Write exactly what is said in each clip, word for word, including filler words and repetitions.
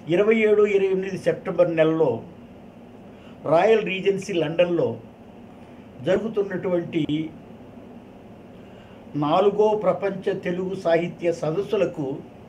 ఇరవై ఏడు ఇరవై ఎనిమిది సెప్టెంబర్ నెలలో రాయల్ రీజెన్సీ లండన్లో జరుగుతున్నటువంటి నాలుగో ప్రపంచ తెలుగు సాహిత్య సదస్సులకు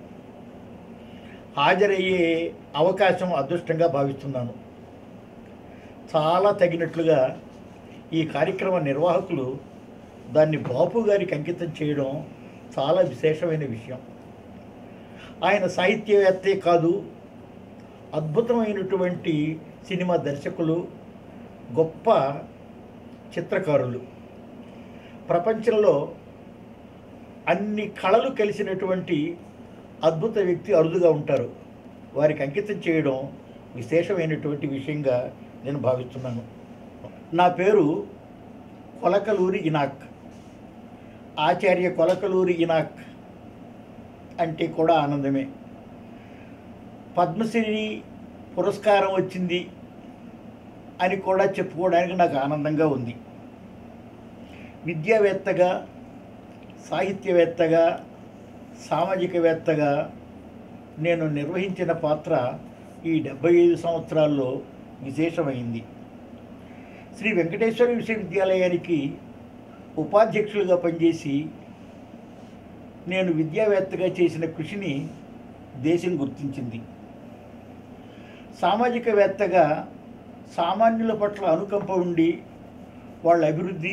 హాజరయ్యే అవకాశం అదృష్టంగా భావిస్తున్నాను. చాలా తగినట్లుగా ఈ కార్యక్రమ నిర్వాహకులు దాన్ని బాపు గారికి అంకితం చేయడం చాలా విశేషమైన విషయం. ఆయన సాహిత్యవేత్తే కాదు, అద్భుతమైనటువంటి సినిమా దర్శకులు, గొప్ప చిత్రకారులు. ప్రపంచంలో అన్ని కళలు కలిసినటువంటి అద్భుత వ్యక్తి అరుదుగా ఉంటారు. వారికి అంకితం చేయడం విశేషమైనటువంటి విషయంగా నేను భావిస్తున్నాను. నా పేరు కొలకలూరి ఇనాక్. ఆచార్య కొలకలూరి ఇనాక్ అంటే కూడా ఆనందమే. పద్మశ్రీ పురస్కారం వచ్చింది అని కూడా చెప్పుకోవడానికి నాకు ఆనందంగా ఉంది. విద్యావేత్తగా, సాహిత్యవేత్తగా, సామాజికవేత్తగా నేను నిర్వహించిన పాత్ర ఈ డెబ్భై ఐదు సంవత్సరాల్లో విశేషమైంది. శ్రీ వెంకటేశ్వర విశ్వవిద్యాలయానికి ఉపాధ్యక్షులుగా పనిచేసి నేను విద్యావేత్తగా చేసిన కృషిని దేశం గుర్తించింది. సామాజికవేత్తగా సామాన్యుల పట్ల అనుకంప ఉండి వాళ్ళ అభివృద్ధి,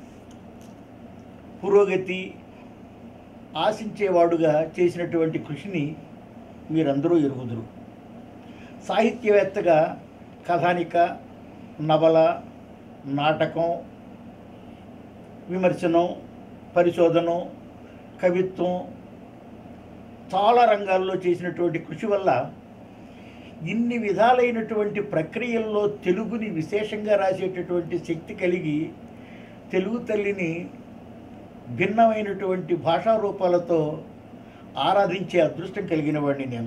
పురోగతి ఆశించేవాడుగా చేసినటువంటి కృషిని మీరందరూ ఎరుగుదురు. సాహిత్యవేత్తగా కథానిక, నవల, నాటకం, విమర్శనం, పరిశోధనం, కవిత్వం చాలా రంగాల్లో చేసినటువంటి కృషి వల్ల ఇన్ని విధాలైనటువంటి ప్రక్రియల్లో తెలుగుని విశేషంగా రాసేటటువంటి శక్తి కలిగి తెలుగు తల్లిని భిన్నమైనటువంటి భాషా రూపాలతో ఆరాధించే అదృష్టం కలిగిన వాడిని నేను.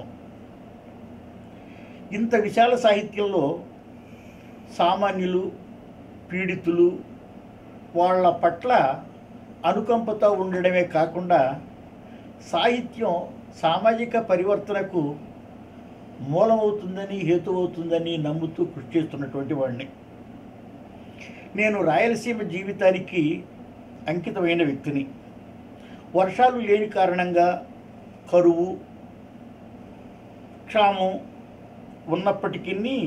ఇంత విశాల సాహిత్యంలో సామాన్యులు, పీడితులు వాళ్ళ పట్ల అనుకంపతో ఉండడమే కాకుండా సాహిత్యం సామాజిక పరివర్తనకు మూలమవుతుందని, హేతువవుతుందని నమ్ముతూ కృషి చేస్తున్నటువంటి వాడిని నేను. రాయలసీమ జీవితానికి అంకితమైన వ్యక్తిని. వర్షాలు లేని కారణంగా కరువు, క్షామం ఉన్నప్పటికీ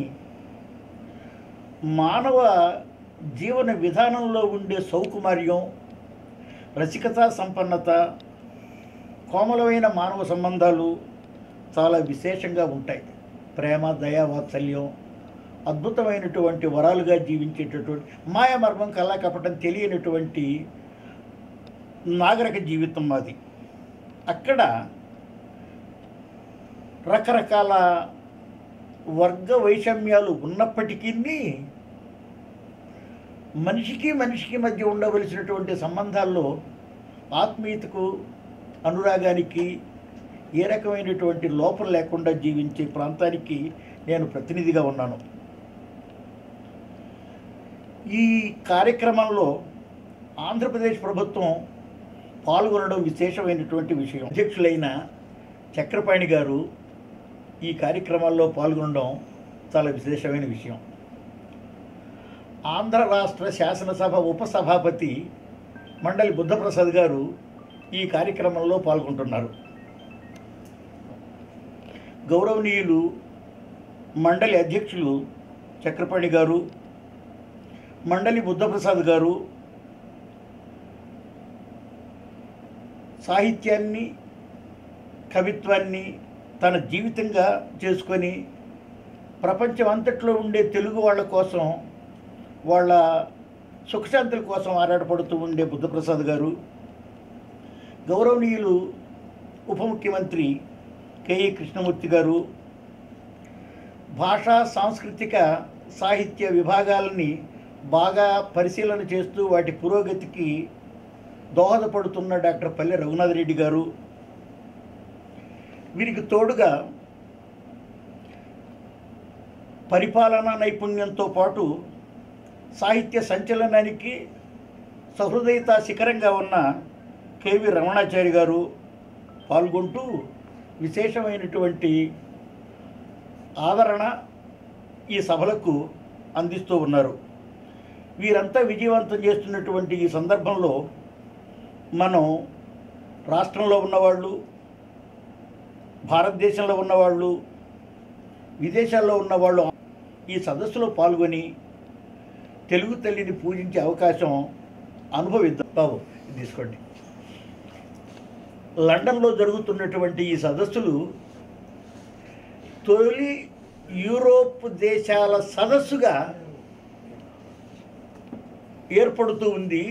మానవ జీవన విధానంలో ఉండే సౌకుమార్యం, రసికతా సంపన్నత, కోమలమైన మానవ సంబంధాలు చాలా విశేషంగా ఉంటాయి. ప్రేమ, దయ, వాత్సల్యం అద్భుతమైనటువంటి వరాలుగా జీవించేటటువంటి, మాయమర్మం, కళాకపటం తెలియనటువంటి నాగరిక జీవితం మాది. అక్కడ రకరకాల వర్గ వైషమ్యాలు ఉన్నప్పటికీ మనిషికి మనిషికి మధ్య ఉండవలసినటువంటి సంబంధాల్లో ఆత్మీయతకు, అనురాగానికి ఏ రకమైనటువంటి లోపం లేకుండా జీవించే ప్రాంతానికి నేను ప్రతినిధిగా ఉన్నాను. ఈ కార్యక్రమంలో ఆంధ్రప్రదేశ్ ప్రభుత్వం పాల్గొనడం విశేషమైనటువంటి విషయం. అధ్యక్షులైన చక్రపాణి గారు ఈ కార్యక్రమాల్లో పాల్గొనడం చాలా విశేషమైన విషయం. ఆంధ్ర రాష్ట్ర శాసనసభ ఉపసభాపతి మండలి బుద్ధప్రసాద్ గారు ఈ కార్యక్రమంలో పాల్గొంటున్నారు. గౌరవనీయులు మండలి అధ్యక్షులు చక్రపాణి గారు, మండలి బుద్ధప్రసాద్ గారు సాహిత్యాన్ని, కవిత్వాన్ని తన జీవితంగా చేసుకొని ప్రపంచం అంతట్లో ఉండే తెలుగు వాళ్ళ కోసం, వాళ్ళ సుఖశాంతుల కోసం ఆరాటపడుతూ ఉండే బుద్ధప్రసాద్ గారు, గౌరవనీయులు ఉప ముఖ్యమంత్రి కెఈ కృష్ణమూర్తి గారు, భాషా, సాంస్కృతిక, సాహిత్య విభాగాలని బాగా పరిశీలన చేస్తూ వాటి పురోగతికి దోహదపడుతున్న డాక్టర్ పల్లె రఘునాథ్ రెడ్డి గారు, వీరికి తోడుగా పరిపాలనా నైపుణ్యంతో పాటు సాహిత్య సంచలనానికి సహృదయత శిఖరంగా ఉన్న కేవి రమణాచారి గారు పాల్గొంటూ విశేషమైనటువంటి ఆదరణ ఈ సభలకు అందిస్తూ ఉన్నారు. వీరంతా విజయవంతం చేస్తున్నటువంటి ఈ సందర్భంలో మనం రాష్ట్రంలో ఉన్నవాళ్ళు, భారతదేశంలో ఉన్నవాళ్ళు, విదేశాల్లో ఉన్నవాళ్ళు ఈ సదస్సులో పాల్గొని తెలుగు తల్లిని పూజించే అవకాశం అనుభవిద్దాం. బాబు తీసుకోండి. లండన్లో జరుగుతున్నటువంటి ఈ సదస్సులు తొలి యూరోప్ దేశాల సదస్సుగా ఏర్పడుతూ ఉంది.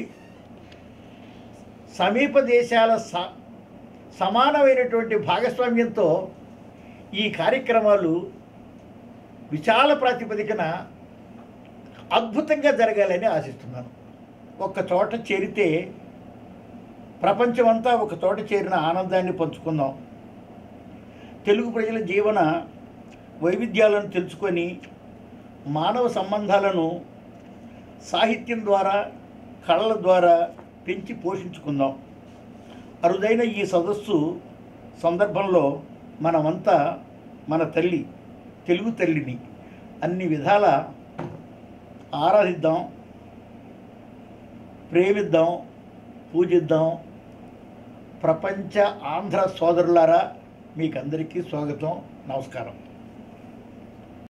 సమీప దేశాల స సమానమైనటువంటి భాగస్వామ్యంతో ఈ కార్యక్రమాలు విశాల ప్రాతిపదికన అద్భుతంగా జరగాలని ఆశిస్తున్నాను. ఒక్క చోట చేరితే ప్రపంచమంతా ఒక చోట చేరిన ఆనందాన్ని పంచుకుందాం. తెలుగు ప్రజల జీవన వైవిధ్యాలను తెలుసుకొని మానవ సంబంధాలను సాహిత్యం ద్వారా, కళల ద్వారా పెంచి పోషించుకుందాం. అరుదైన ఈ సదస్సు సందర్భంలో మనమంతా మన తల్లి, తెలుగు తల్లిని అన్ని విధాల ఆరాధిద్దాం, ప్రేమిద్దాం, పూజిద్దాం. ప్రపంచ ఆంధ్ర సోదరులారా, మీకందరికీ స్వాగతం, నమస్కారం.